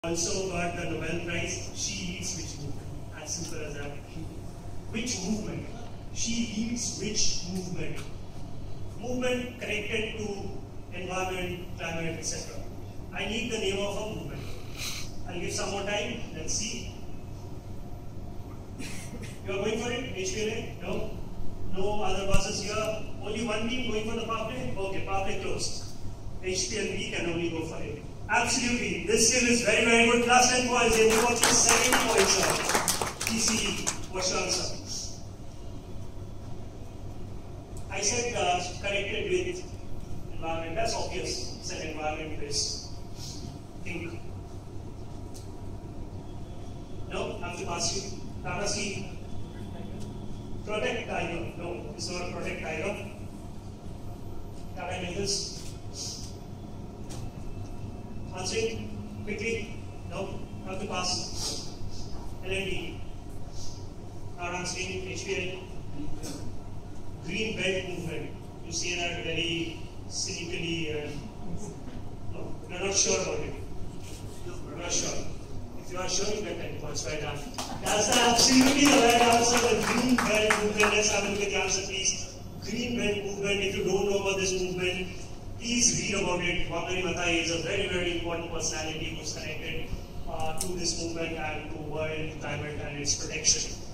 Also got the Nobel Prize. She leads which movement? As simple as that. Which movement? She leads which movement? Movement connected to environment, climate, etc. I need the name of a movement. I'll give some more time. Let's see. You are going for it? HPLA? No? No other buses here? Only one team going for the power play? Okay, power play closed. HPLB can only go for it. Absolutely. This skill is very, very good. Plus 10 points. They got you 70 points on TCE. What's your answer? I said connected with environment. That's obvious. It's an environment based. Think. No? I have to ask you. Tata Steel. Protect Tiger. No, it's not Protect Tiger. Tata Motors. Answering quickly. No, have to pass. L&D. Not answering. HPL. Green Belt Movement. You say that very cynically. No, you're not sure about it. You're not sure. If you are sure, you get 10 points. Well done. That's absolutely the right answer. The Green Belt Movement. Let's have a look at the answer, please. Green Belt Movement. If you don't know about this movement, please read about it. Wangari Maathai is a very, very important personality who's connected to this movement and to world climate and its protection.